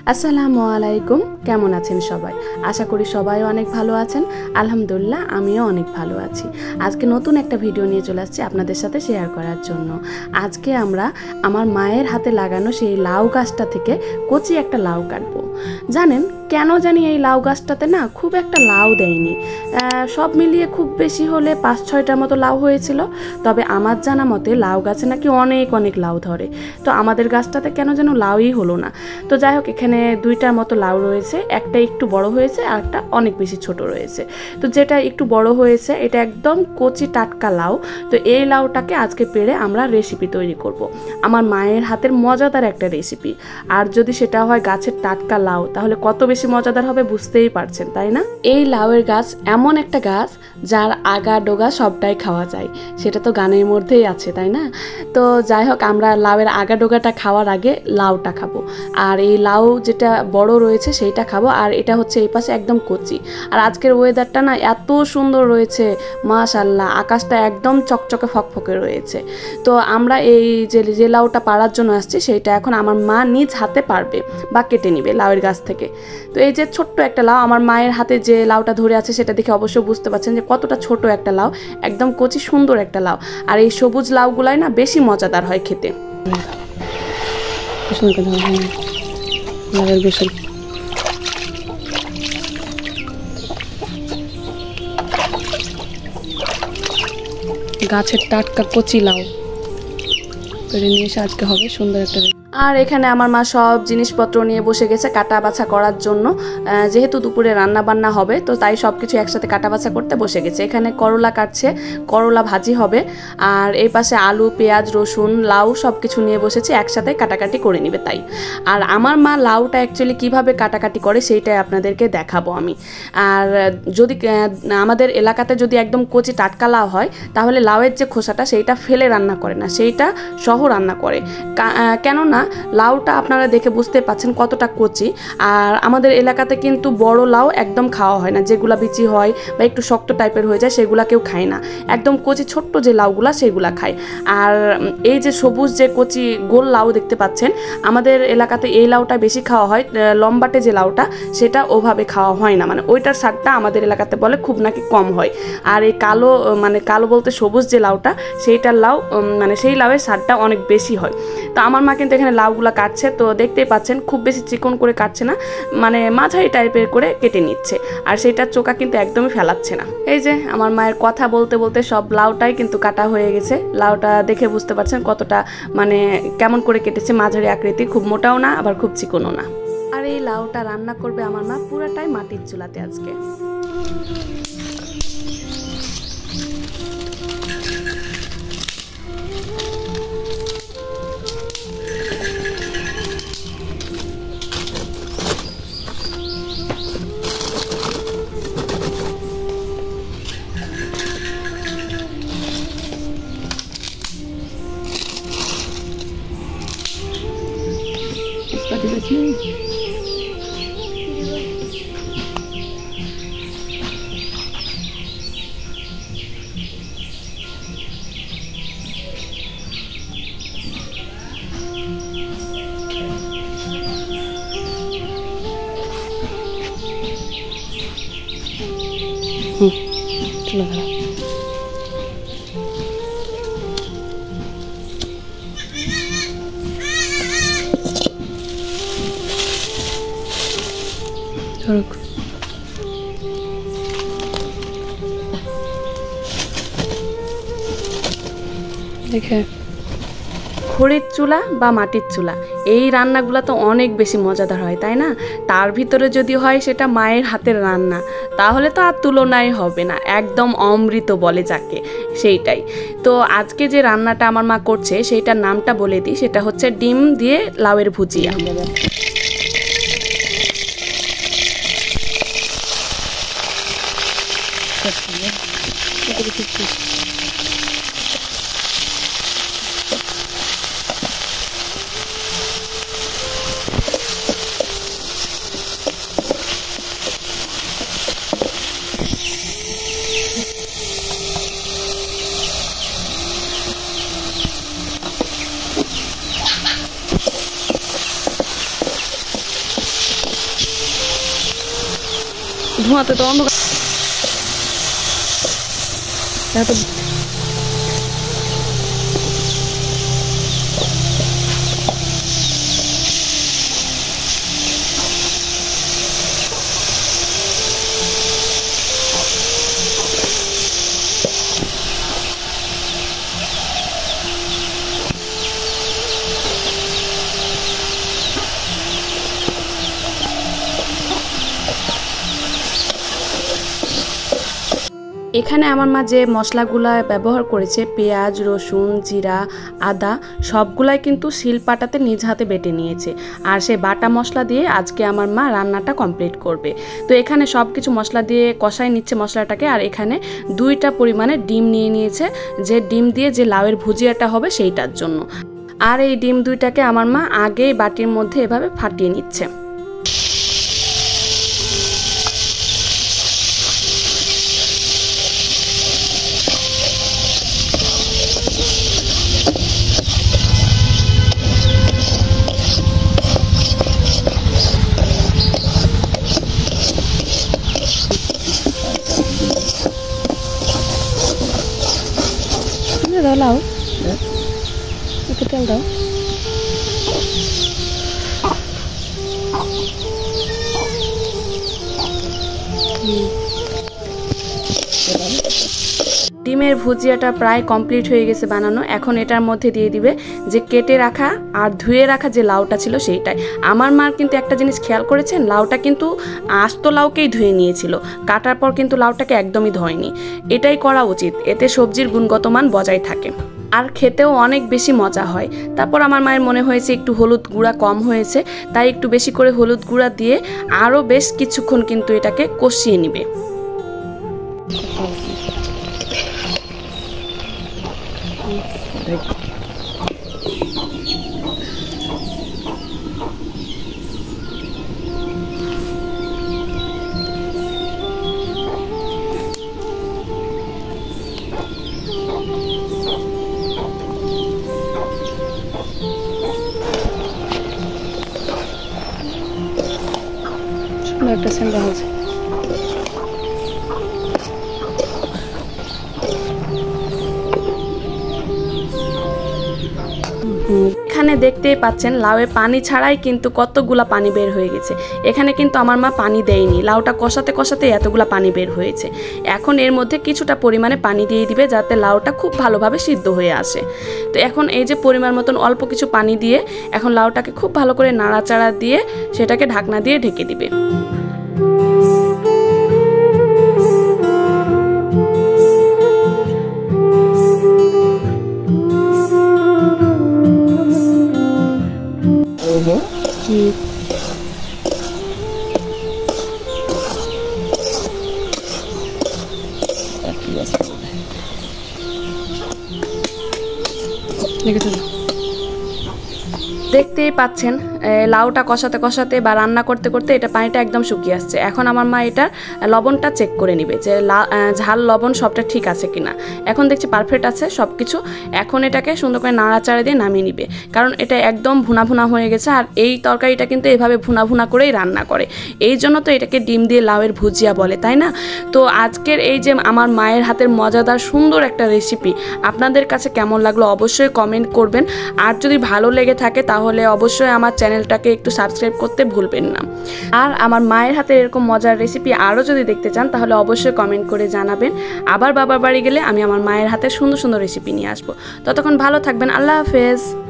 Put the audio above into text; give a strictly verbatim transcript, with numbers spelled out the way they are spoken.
আসসালামু আলাইকুম, কেমন আছেন সবাই? আশা করি সবাই অনেক ভালো আছেন। আলহামদুলিল্লাহ, আমিও অনেক ভালো আছি। আজকে নতুন একটা ভিডিও নিয়ে চলে আসছি আপনাদের সাথে শেয়ার করার জন্য। আজকে আমরা আমার মায়ের হাতে লাগানো সেই লাউ গাছটা থেকে কচি একটা লাউ কাটবো। জানেন কেন জানি এই লাউ গাছটাতে না খুব একটা লাউ দেয়নি, সব মিলিয়ে খুব বেশি হলে পাঁচ ছয়টার মতো লাউ হয়েছিল। তবে আমার জানা মতে লাউ গাছে নাকি অনেক অনেক লাউ ধরে, তো আমাদের গাছটাতে কেন যেন লাউই হলো না। তো যাই হোক, এখানে দুইটার মতো লাউ রয়েছে, একটা একটু বড় হয়েছে আর একটা অনেক বেশি ছোট রয়েছে। তো যেটা একটু বড় হয়েছে এটা একদম কচি টাটকা লাউ। তো এই লাউটাকে আজকে পেড়ে আমরা রেসিপি তৈরি করব, আমার মায়ের হাতের মজাদার একটা রেসিপি। আর যদি সেটা হয় গাছের টাটকা লাউ, তাহলে কত বেশি মজাদার হবে বুঝতেই পারছেন, তাই না? এই লাউয়ের গাছ এমন একটা গাছ যার আগা ডোগা সবটাই খাওয়া যায়, সেটা তো গানের মধ্যেই আছে, তাই না? তো যাই হোক, আমরা লাউয়ের আগা ডোগাটা খাওয়ার আগে লাউটা খাবো। আর এই লাউ যেটা বড় রয়েছে সেইটা খাবো, আর এটা হচ্ছে এই পাশে একদম কচি। আর আজকের ওয়েদারটা না এত সুন্দর রয়েছে, মাশাআল্লাহ, আকাশটা একদম চকচকে ফকফকে রয়েছে। তো আমরা এই যে যে লাউটা পাড়ার জন্য আসছি সেইটা এখন আমার মা নিজ হাতে পারবে বা কেটে নিবে লাউয়ের গাছ থেকে। তো এই যে ছোট্ট একটা লাউ, আমার মায়ের হাতে যে লাউটা ধরে আছে সেটা দেখে অবশ্যই বুঝতে পারছেন যে কতটা ছোট একটা লাউ, একদম কচি সুন্দর একটা লাউ। আর এই সবুজ লাউগুলাই না বেশি মজাদার হয় খেতে। গাছের টাটকা কচি লাউ পেড়ে নিয়ে এসে আজকে হবে সুন্দর একটা। আর এখানে আমার মা সব জিনিসপত্র নিয়ে বসে গেছে কাটা বাছা করার জন্য। যেহেতু দুপুরে রান্না বান্না হবে, তো তাই সব কিছু একসাথে কাটা বাছা করতে বসে গেছে। এখানে করলা কাটছে, করলা ভাজি হবে। আর এই পাশে আলু, পেঁয়াজ, রসুন, লাউ সব কিছু নিয়ে বসেছে, একসাথে কাটাকাটি করে নিবে তাই। আর আমার মা লাউটা অ্যাকচুয়ালি কীভাবে কাটাকাটি করে সেইটাই আপনাদেরকে দেখাবো আমি। আর যদি আমাদের এলাকাতে যদি একদম কচি টাটকা লাউ হয়, তাহলে লাউয়ের যে খোসাটা সেইটা ফেলে রান্না করে না, সেইটা সহ রান্না করে। কেননা লাউটা আপনারা দেখে বুঝতে পাচ্ছেন কতটা কচি। আর আমাদের এলাকাতে কিন্তু বড় লাউ একদম খাওয়া হয় না, যেগুলা বিচি হয় বা একটু শক্ত টাইপের হয়ে যায় সেগুলা কেউ খায় না, একদম কচি ছোট্ট যে লাউগুলা সেগুলা খায়। আর এই যে সবুজ যে কচি গোল লাউ দেখতে পাচ্ছেন, আমাদের এলাকাতে এই লাউটা বেশি খাওয়া হয়। লম্বাটে যে লাউটা সেটা ওভাবে খাওয়া হয় না, মানে ওইটার স্বাদটা আমাদের এলাকাতে বলে খুব নাকি কম হয়। আর এই কালো, মানে কালো বলতে সবুজ যে লাউটা, সেইটার লাউ মানে সেই লাউয়ের স্বাদটা অনেক বেশি হয়। তো আমার মা কিন্তু এখানে লাউগুলা কাটছে, তো দেখতেই পাচ্ছেন খুব বেশি চিকন করে কাটছে না, মানে মাঝারি টাইপের করে কেটে নিচ্ছে। আর সেটার চোকা কিন্তু একদমই ফেলাচ্ছে না। এই যে আমার মায়ের কথা বলতে বলতে সব লাউটাই কিন্তু কাটা হয়ে গেছে। লাউটা দেখে বুঝতে পারছেন কতটা মানে কেমন করে কেটেছে, মাঝারি আকৃতি, খুব মোটাও না আবার খুব চিকনও না। আর এই লাউটা রান্না করবে আমার মা পুরাটাই মাটির চুলাতে আজকে। হুম, চলো ধরো। ধরুক। দেখে খড়ির চুলা বা মাটির চুলা, এই রান্নাগুলো তো অনেক বেশি মজাদার হয়, তাই না? তার ভিতরে যদি হয় সেটা মায়ের হাতের রান্না, তাহলে তো আর তুলনাই হবে না, একদম অমৃত বলে যাকে, সেইটাই। তো আজকে যে রান্নাটা আমার মা করছে সেইটার নামটা বলে দিই, সেটা হচ্ছে ডিম দিয়ে লাউয়ের ভুজিয়া। ধোঁয়াতে তো অন্ধকার এত এখানে আমার মা যে মশলাগুলো ব্যবহার করেছে পেঁয়াজ রসুন জিরা আদা সবগুলাই কিন্তু শিলপাটাতে নিজ হাতে বেটে নিয়েছে আর সেই বাটা মশলা দিয়ে আজকে আমার মা রান্নাটা কমপ্লিট করবে। তো এখানে সব কিছু মশলা দিয়ে কষাই নিচ্ছে মশলাটাকে আর এখানে দুইটা পরিমাণে ডিম নিয়ে নিয়েছে যে ডিম দিয়ে যে লাউয়ের ভুজিয়াটা হবে সেইটার জন্য। আর এই ডিম দুইটাকে আমার মা আগেই বাটির মধ্যে এভাবে ফাটিয়ে নিচ্ছে। দাও লাউ একটু তেল দাও। ডিমের ভুজিয়াটা প্রায় কমপ্লিট হয়ে গেছে বানানো। এখন এটার মধ্যে দিয়ে দিবে যে কেটে রাখা আর ধুয়ে রাখা যে লাউটা ছিল সেইটাই। আমার মা কিন্তু একটা জিনিস খেয়াল করেছেন, লাউটা কিন্তু আস্ত লাউকেই ধুয়ে নিয়েছিল, কাটার পর কিন্তু লাউটাকে একদমই ধোয়নি। এটাই করা উচিত, এতে সবজির গুণগত মান বজায় থাকে আর খেতেও অনেক বেশি মজা হয়। তারপর আমার মায়ের মনে হয়েছে একটু হলুদ গুঁড়া কম হয়েছে, তাই একটু বেশি করে হলুদ গুঁড়া দিয়ে আরও বেশ কিছুক্ষণ কিন্তু এটাকে কষিয়ে নিবে। একটা সেন্ডা হয়েছে। এখানে দেখতেই পাচ্ছেন লাউয়ে পানি ছাড়াই কিন্তু কতগুলা পানি বের হয়ে গেছে। এখানে কিন্তু আমার মা পানি দেয়নি, লাউটা কষাতে কষাতে এতগুলা পানি বের হয়েছে। এখন এর মধ্যে কিছুটা পরিমাণে পানি দিয়ে দিবে যাতে লাউটা খুব ভালোভাবে সিদ্ধ হয়ে আসে। তো এখন এই যে পরিমাণ মতন অল্প কিছু পানি দিয়ে এখন লাউটাকে খুব ভালো করে নাড়াচাড়া দিয়ে সেটাকে ঢাকনা দিয়ে ঢেকে দিবে। দেখতেই পাচ্ছেন লাউটা কষাতে কষাতে বা রান্না করতে করতে এটা পানিটা একদম শুকিয়ে আসছে। এখন আমার মা এটার লবণটা চেক করে নিবে যে ঝাল লবণ সবটা ঠিক আছে কিনা। এখন দেখছি পারফেক্ট আছে সব কিছু। এখন এটাকে সুন্দর করে নাড়াচাড়া দিয়ে নামিয়ে নিবে, কারণ এটা একদম ভুনা ভুনা হয়ে গেছে। আর এই তরকারিটা কিন্তু এভাবে ভুনা ভুনা করেই রান্না করে, এই জন্য তো এটাকে ডিম দিয়ে লাউয়ের ভুজিয়া বলে, তাই না? তো আজকের এই যে আমার মায়ের হাতের মজাদার সুন্দর একটা রেসিপি আপনাদের কাছে কেমন লাগলো অবশ্যই কমেন্ট করবেন। আর যদি ভালো লেগে থাকে তাহলে অবশ্যই আমার চ্যানেলটাকে একটু সাবস্ক্রাইব করতে ভুলবেন না। আর আমার মায়ের হাতে এরকম মজার রেসিপি আরও যদি দেখতে চান তাহলে অবশ্যই কমেন্ট করে জানাবেন। আবার বাবার বাড়ি গেলে আমি আমার মায়ের হাতে সুন্দর সুন্দর রেসিপি নিয়ে আসবো। ততক্ষণ ভালো থাকবেন, আল্লাহ হাফেজ।